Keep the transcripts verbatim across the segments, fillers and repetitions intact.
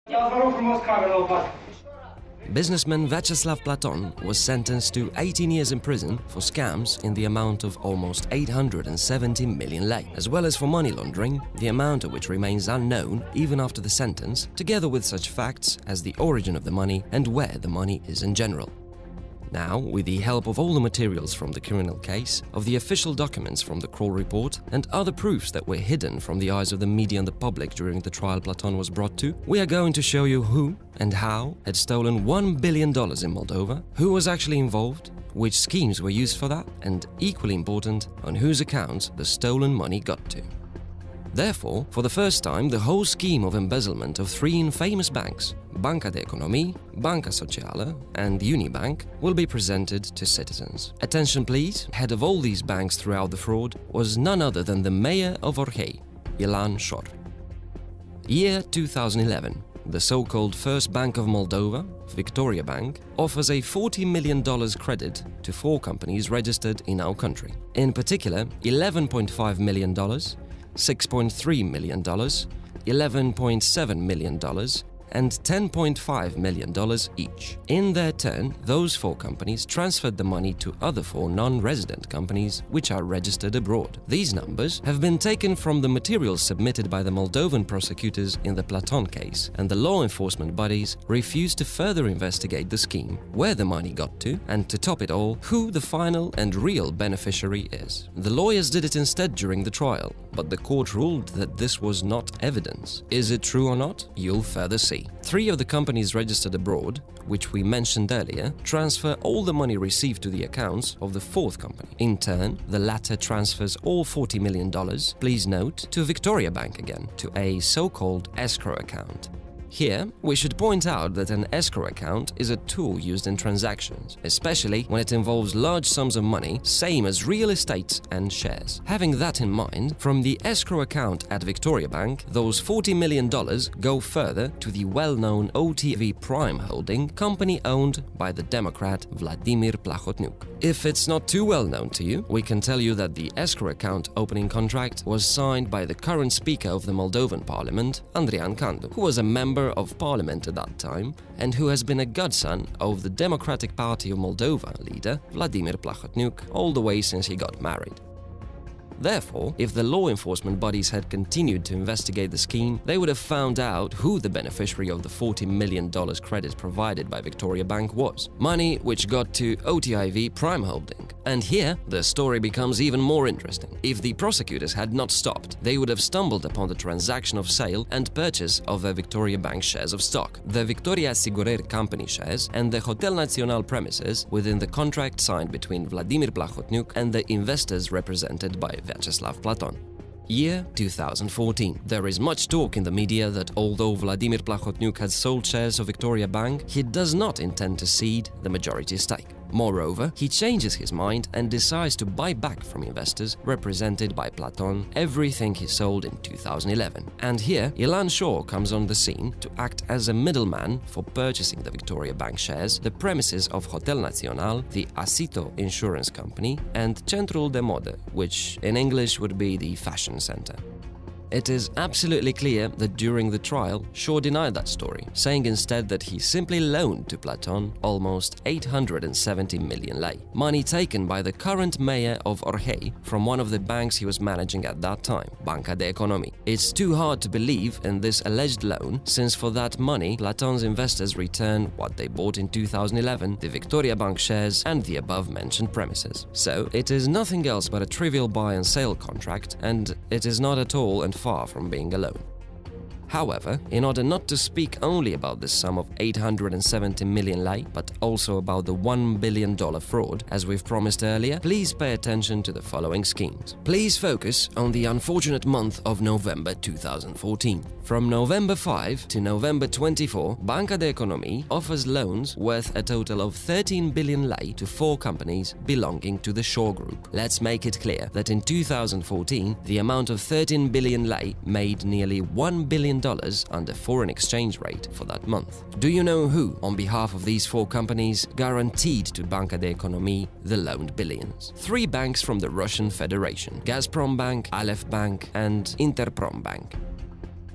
Businessman Vyacheslav Platon was sentenced to eighteen years in prison for scams in the amount of almost eight hundred seventy million lei, as well as for money laundering, the amount of which remains unknown even after the sentence, together with such facts as the origin of the money and where the money is in general. Now, with the help of all the materials from the criminal case, of the official documents from the Kroll report, and other proofs that were hidden from the eyes of the media and the public during the trial Platon was brought to, we are going to show you who and how had stolen one billion dollars in Moldova, who was actually involved, which schemes were used for that, and equally important, on whose accounts the stolen money got to. Therefore, for the first time, the whole scheme of embezzlement of three infamous banks, Banca de Economii, Banca Socială, and Unibank, will be presented to citizens. Attention please, head of all these banks throughout the fraud was none other than the mayor of Orhei, Ilan Shor. Year two thousand eleven. The so-called First Bank of Moldova, Victoria Bank, offers a forty million dollars credit to four companies registered in our country. In particular, eleven point five million dollars, six point three million dollars, eleven point seven million dollars, and ten point five million dollars each. In their turn, those four companies transferred the money to other four non-resident companies which are registered abroad. These numbers have been taken from the materials submitted by the Moldovan prosecutors in the Platon case, and the law enforcement bodies refused to further investigate the scheme, where the money got to, and to top it all, who the final and real beneficiary is. The lawyers did it instead during the trial, but the court ruled that this was not evidence. Is it true or not? You'll further see. Three of the companies registered abroad, which we mentioned earlier, transfer all the money received to the accounts of the fourth company. In turn, the latter transfers all forty million dollars, please note, to Victoria Bank again, to a so-called escrow account. Here, we should point out that an escrow account is a tool used in transactions, especially when it involves large sums of money, same as real estate and shares. Having that in mind, from the escrow account at Victoria Bank, those forty million dollars go further to the well-known O T V Prime Holding, company owned by the Democrat Vladimir Plahotniuc. If it's not too well known to you, we can tell you that the escrow account opening contract was signed by the current Speaker of the Moldovan Parliament, Andrian Candu, who was a member of Parliament at that time and who has been a godson of the Democratic Party of Moldova leader Vladimir Plahotniuc all the way since he got married. Therefore, if the law enforcement bodies had continued to investigate the scheme, they would have found out who the beneficiary of the forty million dollars credit provided by Victoria Bank was. Money which got to O T I V Prime Holding. And here, the story becomes even more interesting. If the prosecutors had not stopped, they would have stumbled upon the transaction of sale and purchase of the Victoria Bank shares of stock, the Victoria Asigurări company shares, and the Hotel Național premises within the contract signed between Vladimir Plahotniuc and the investors represented by Vyacheslav Platon. Year two thousand fourteen. There is much talk in the media that although Vladimir Plahotniuc has sold shares of Victoria Bank, he does not intend to cede the majority stake. Moreover, he changes his mind and decides to buy back from investors represented by Platon everything he sold in two thousand eleven. And here, Ilan Shor comes on the scene to act as a middleman for purchasing the Victoria Bank shares, the premises of Hotel Național, the Asito insurance company, and Centrul de Modă, which in English would be the fashion center. It is absolutely clear that during the trial, Shor denied that story, saying instead that he simply loaned to Platon almost eight hundred seventy million lei, money taken by the current mayor of Orhei from one of the banks he was managing at that time, Banca de Economii. It's too hard to believe in this alleged loan, since for that money, Platon's investors returned what they bought in two thousand eleven, the Victoria Bank shares and the above-mentioned premises. So, it is nothing else but a trivial buy and sale contract, and it is not at all and far from being a loan. However, in order not to speak only about this sum of eight hundred seventy million lei, but also about the one billion dollar fraud, as we've promised earlier, please pay attention to the following schemes. Please focus on the unfortunate month of November two thousand fourteen. From November fifth to November twenty-fourth, Banca de Economii offers loans worth a total of thirteen billion lei to four companies belonging to the Shor Group. Let's make it clear that in two thousand fourteen, the amount of thirteen billion lei made nearly one billion dollars under foreign exchange rate for that month. Do you know who, on behalf of these four companies, guaranteed to Banca de Economii the loaned billions? Three banks from the Russian Federation: Gazprom Bank, Aleph Bank, and Interprom Bank.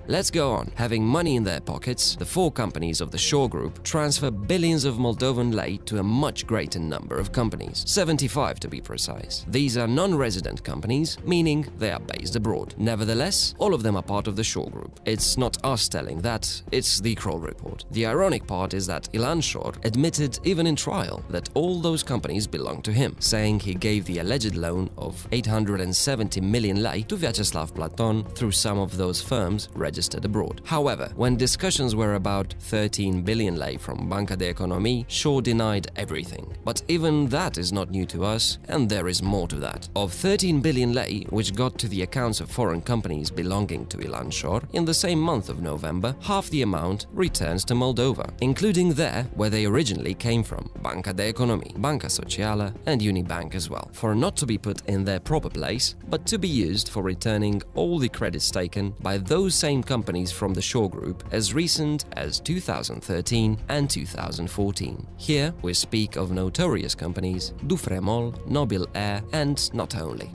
Let's go on. Having money in their pockets, the four companies of the Shore Group transfer billions of Moldovan lei to a much greater number of companies, seventy-five to be precise. These are non-resident companies, meaning they are based abroad. Nevertheless, all of them are part of the Shore Group. It's not us telling that, it's the Kroll report. The ironic part is that Ilan Shor admitted even in trial that all those companies belong to him, saying he gave the alleged loan of eight hundred seventy million lei to Vyacheslav Platon through some of those firms registered abroad. However, when discussions were about thirteen billion lei from Banca de Economii, Shor denied everything. But even that is not new to us, and there is more to that. Of thirteen billion lei, which got to the accounts of foreign companies belonging to Ilan Shor, in the same month of November, half the amount returns to Moldova, including there where they originally came from, Banca de Economii, Banca Socială, and Unibank as well, for not to be put in their proper place, but to be used for returning all the credits taken by those same companies from the Shore Group as recent as two thousand thirteen and two thousand fourteen. Here we speak of notorious companies Dufremol, Nobil Air, and not only.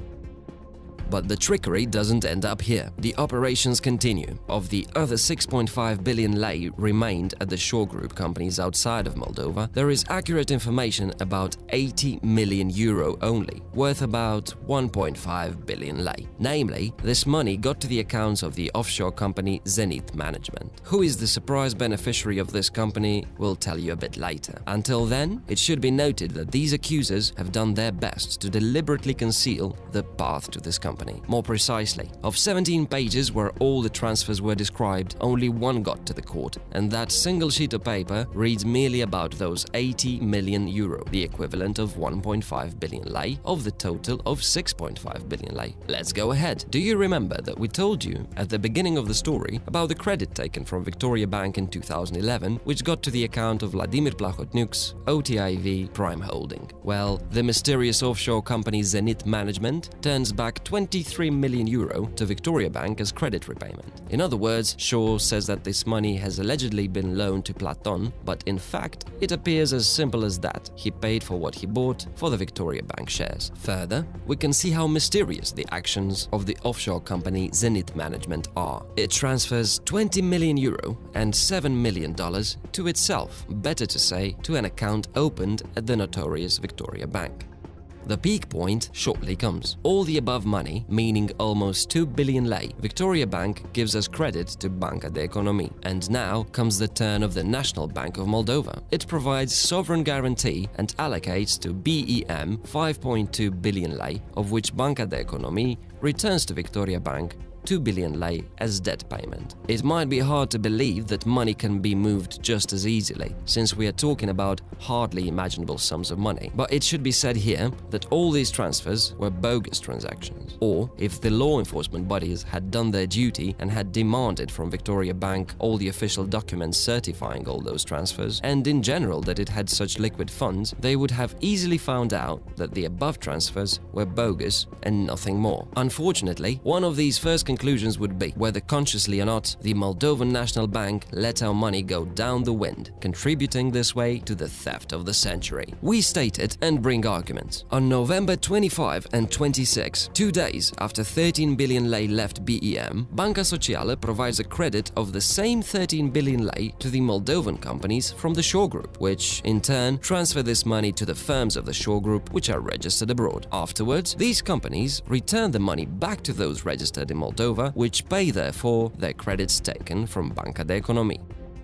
But the trickery doesn't end up here. The operations continue. Of the other six point five billion lei remained at the Shore Group companies outside of Moldova, there is accurate information about eighty million euro only, worth about one point five billion lei. Namely, this money got to the accounts of the offshore company Zenit Management. Who is the surprise beneficiary of this company, we'll tell you a bit later. Until then, it should be noted that these accusers have done their best to deliberately conceal the path to this company. More precisely, of seventeen pages where all the transfers were described, only one got to the court, and that single sheet of paper reads merely about those eighty million euro, the equivalent of one point five billion lei of the total of six point five billion lei. Let's go ahead. Do you remember that we told you at the beginning of the story about the credit taken from Victoria Bank in two thousand eleven, which got to the account of Vladimir Plahotniuk's O T I V Prime Holding? Well, the mysterious offshore company Zenit Management turns back twenty-three million euro to Victoria Bank as credit repayment. In other words, Shor says that this money has allegedly been loaned to Platon, but in fact, it appears as simple as that. He paid for what he bought for the Victoria Bank shares. Further, we can see how mysterious the actions of the offshore company Zenit Management are. It transfers twenty million euro and seven million dollars to itself, better to say, to an account opened at the notorious Victoria Bank. The peak point shortly comes. All the above money, meaning almost two billion lei, Victoria Bank gives as credit to Banca de Economii. And now comes the turn of the National Bank of Moldova. It provides sovereign guarantee and allocates to B E M five point two billion lei, of which Banca de Economii returns to Victoria Bank two billion lei as debt payment. It might be hard to believe that money can be moved just as easily, since we are talking about hardly imaginable sums of money. But it should be said here that all these transfers were bogus transactions. Or, if the law enforcement bodies had done their duty and had demanded from Victoria Bank all the official documents certifying all those transfers, and in general that it had such liquid funds, they would have easily found out that the above transfers were bogus and nothing more. Unfortunately, one of these first conclusions would be, whether consciously or not, the Moldovan National Bank let our money go down the wind, contributing this way to the theft of the century. We state it and bring arguments. On November twenty-fifth and twenty-sixth, two days after thirteen billion lei left B E M, Banca Socială provides a credit of the same thirteen billion lei to the Moldovan companies from the Shore Group, which in turn transfer this money to the firms of the Shore Group which are registered abroad. Afterwards, these companies return the money back to those registered in Moldova, which pay therefore their credits taken from Banca de Economii.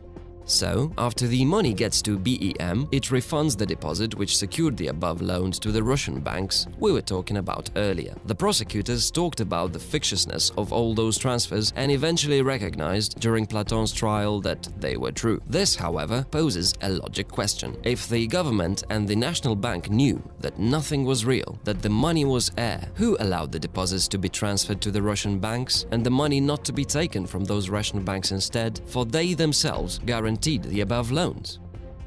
So, after the money gets to B E M, it refunds the deposit which secured the above loans to the Russian banks we were talking about earlier. The prosecutors talked about the fictiousness of all those transfers and eventually recognized during Platon's trial that they were true. This, however, poses a logic question. If the government and the National Bank knew that nothing was real, that the money was air, who allowed the deposits to be transferred to the Russian banks and the money not to be taken from those Russian banks instead, for they themselves guaranteed the above loans?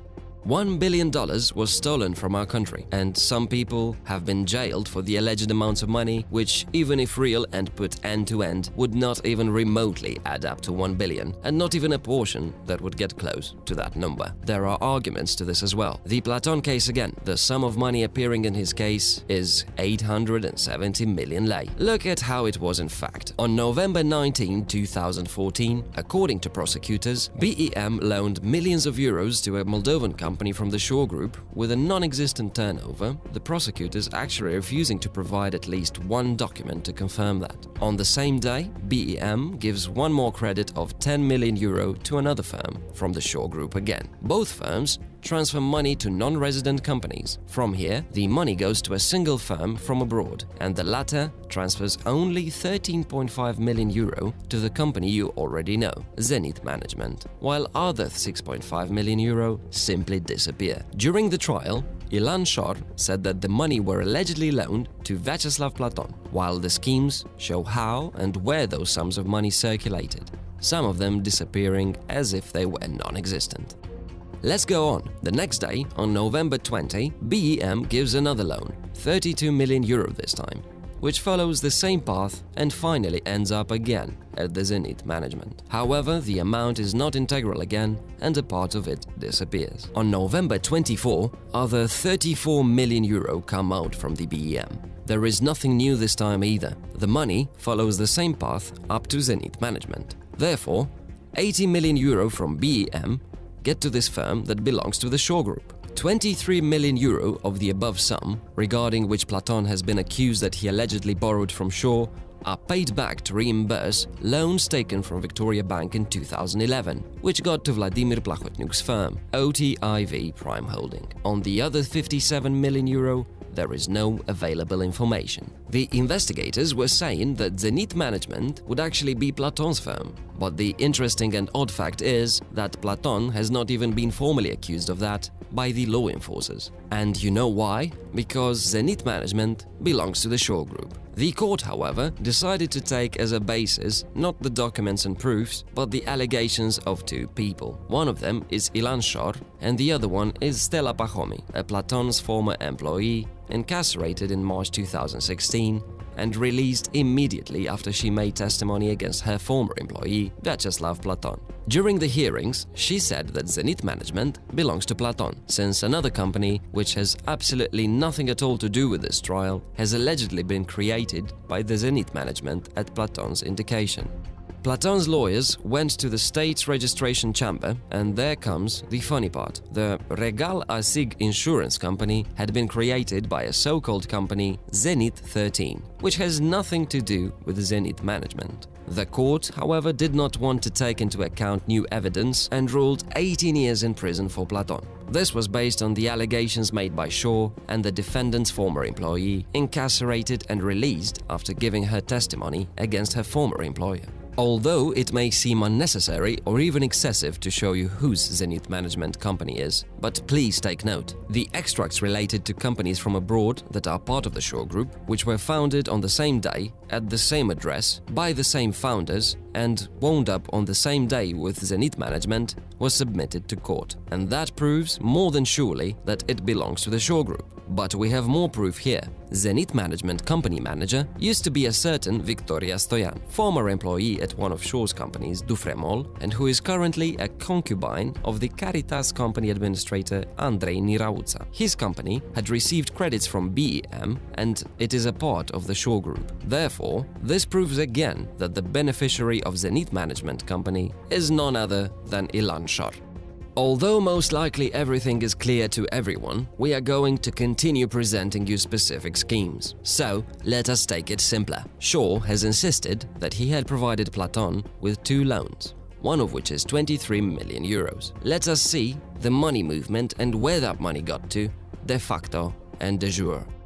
One billion dollars was stolen from our country, and some people have been jailed for the alleged amounts of money, which, even if real and put end to end, would not even remotely add up to one billion, and not even a portion that would get close to that number. There are arguments to this as well. The Platon case again, the sum of money appearing in his case is eight hundred seventy million lei. Look at how it was in fact. On November nineteenth, two thousand fourteen, according to prosecutors, B E M loaned millions of euros to a Moldovan company from the Shore Group with a non-existent turnover, the prosecutors actually refusing to provide at least one document to confirm that. On the same day, B E M gives one more credit of ten million euro to another firm from the Shore Group again. Both firms transfer money to non-resident companies. From here, the money goes to a single firm from abroad, and the latter transfers only thirteen point five million euro to the company you already know, Zenit Management, while other six point five million euro simply disappear. During the trial, Ilan Shor said that the money were allegedly loaned to Vyacheslav Platon, while the schemes show how and where those sums of money circulated, some of them disappearing as if they were non-existent. Let's go on. The next day, on November twentieth, B E M gives another loan, thirty-two million euro this time, which follows the same path and finally ends up again at the Zenit Management. However, the amount is not integral again and a part of it disappears. On November twenty-fourth, other thirty-four million euro come out from the B E M. There is nothing new this time either. The money follows the same path up to Zenit Management. Therefore, eighty million euro from B E M get to this firm that belongs to the Shore Group. twenty-three million euro of the above sum, regarding which Platon has been accused that he allegedly borrowed from Shore, are paid back to reimburse loans taken from Victoria Bank in two thousand eleven, which got to Vladimir Plahotniuk's firm, O T I V Prime Holding. On the other fifty-seven million euro, there is no available information. The investigators were saying that Zenit Management would actually be Platon's firm, but the interesting and odd fact is that Platon has not even been formally accused of that by the law enforcers. And you know why? Because Zenit Management belongs to the Shore Group. The court, however, decided to take as a basis not the documents and proofs, but the allegations of two people. One of them is Ilan Shor, and the other one is Stella Pahomi, a Platon's former employee, incarcerated in March two thousand sixteen and released immediately after she made testimony against her former employee, Vyacheslav Platon. During the hearings, she said that Zenit Management belongs to Platon, since another company, which has absolutely nothing at all to do with this trial, has allegedly been created by the Zenit Management at Platon's indication. Platon's lawyers went to the state's registration chamber, and there comes the funny part. The Regal Asig insurance company had been created by a so-called company Zenit thirteen, which has nothing to do with Zenit Management. The court, however, did not want to take into account new evidence and ruled eighteen years in prison for Platon. This was based on the allegations made by Shore and the defendant's former employee, incarcerated and released after giving her testimony against her former employer. Although it may seem unnecessary or even excessive to show you whose Zenit Management company is, but please take note. The extracts related to companies from abroad that are part of the Shore Group, which were founded on the same day, at the same address, by the same founders, and wound up on the same day with Zenit Management, was submitted to court. And that proves more than surely that it belongs to the Shore Group. But we have more proof here. Zenit Management company manager used to be a certain Victoria Stoyan, former employee at one of Shore's companies, Dufremol, and who is currently a concubine of the Caritas company administrator Andrei Nirauța. His company had received credits from B E M, and it is a part of the Shore Group. Therefore, this proves again that the beneficiary of Zenit Management company is none other than Ilan Shor. Although most likely everything is clear to everyone, we are going to continue presenting you specific schemes. So, let us take it simpler. Shore has insisted that he had provided Platon with two loans, one of which is twenty-three million euros. Let us see the money movement and where that money got to, de facto and de jure.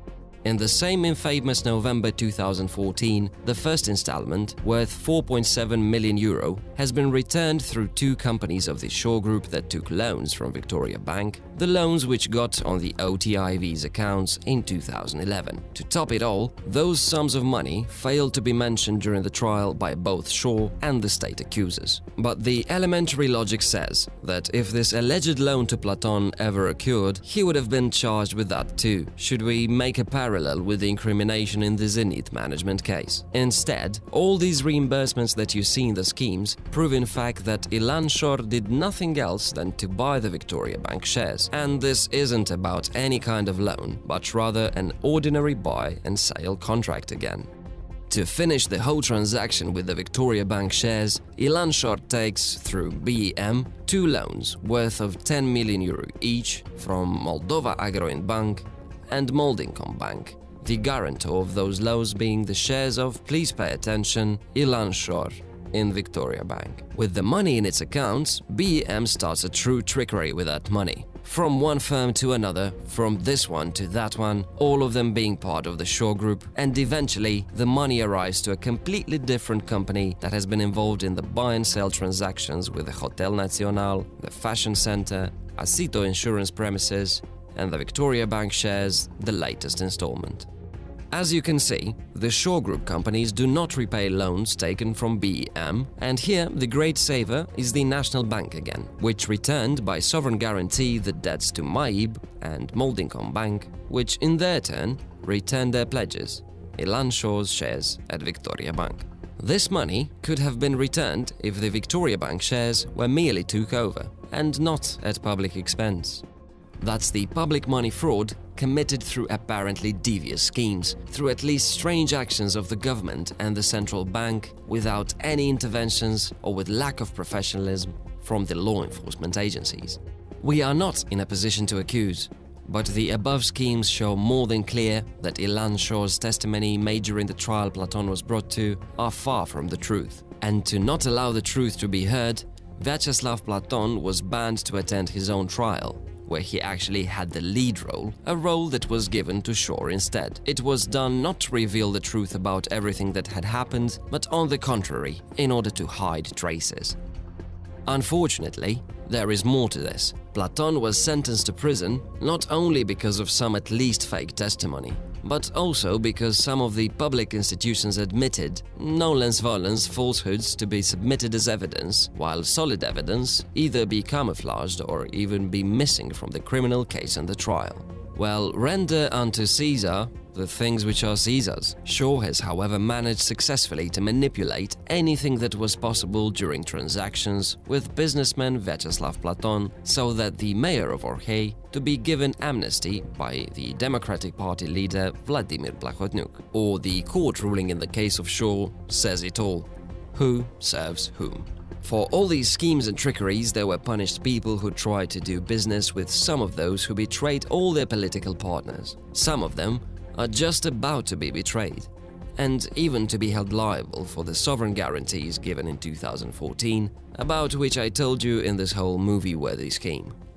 In the same infamous November two thousand fourteen, the first installment, worth four point seven million euro, has been returned through two companies of the Shaw Group that took loans from Victoria Bank, the loans which got on the O T I V's accounts in two thousand eleven. To top it all, those sums of money failed to be mentioned during the trial by both Shaw and the state accusers. But the elementary logic says that if this alleged loan to Platon ever occurred, he would have been charged with that too, should we make a parallel with the incrimination in the Zenit management case. Instead, all these reimbursements that you see in the schemes prove in fact that Ilan Shor did nothing else than to buy the Victoria Bank shares. And this isn't about any kind of loan, but rather an ordinary buy and sale contract again. To finish the whole transaction with the Victoria Bank shares, Ilan Shor takes, through B E M, two loans worth of ten million euro each from Moldova Agroinbank and Moldinkom Bank, the guarantor of those loans being the shares of, please pay attention, Ilan Shor in Victoria Bank. With the money in its accounts, B E M starts a true trickery with that money. From one firm to another, from this one to that one, all of them being part of the Shaw Group, and eventually the money arrives to a completely different company that has been involved in the buy and sell transactions with the Hotel Nacional, the Fashion Center, Acito Insurance Premises, and the Victoria Bank shares, the latest installment. As you can see, the Shaw Group companies do not repay loans taken from B E M, and here the great saver is the National Bank again, which returned by sovereign guarantee the debts to Maib and Moldinkom Bank, which in their turn returned their pledges, Ilan Shor's shares at Victoria Bank. This money could have been returned if the Victoria Bank shares were merely took over, and not at public expense. That's the public money fraud committed through apparently devious schemes, through at least strange actions of the government and the central bank, without any interventions or with lack of professionalism from the law enforcement agencies. We are not in a position to accuse, but the above schemes show more than clear that Ilan Shor's testimony made during the trial Platon was brought to are far from the truth. And to not allow the truth to be heard, Vyacheslav Platon was banned to attend his own trial, where he actually had the lead role, a role that was given to Shaw instead. It was done not to reveal the truth about everything that had happened, but on the contrary, in order to hide traces. Unfortunately, there is more to this. Platon was sentenced to prison not only because of some at least fake testimony, but also because some of the public institutions admitted, nolens volens, falsehoods to be submitted as evidence, while solid evidence either be camouflaged or even be missing from the criminal case and the trial. Well, render unto Caesar the things which are Caesar's. Shaw has, however, managed successfully to manipulate anything that was possible during transactions with businessman Vyacheslav Platon so that the mayor of Orhei to be given amnesty by the Democratic Party leader Vladimir Plahotniuk. Or the court ruling in the case of Shaw says it all. Who serves whom? For all these schemes and trickeries, there were punished people who tried to do business with some of those who betrayed all their political partners. Some of them are just about to be betrayed, and even to be held liable for the sovereign guarantees given in two thousand fourteen, about which I told you in this whole movie-worthy scheme.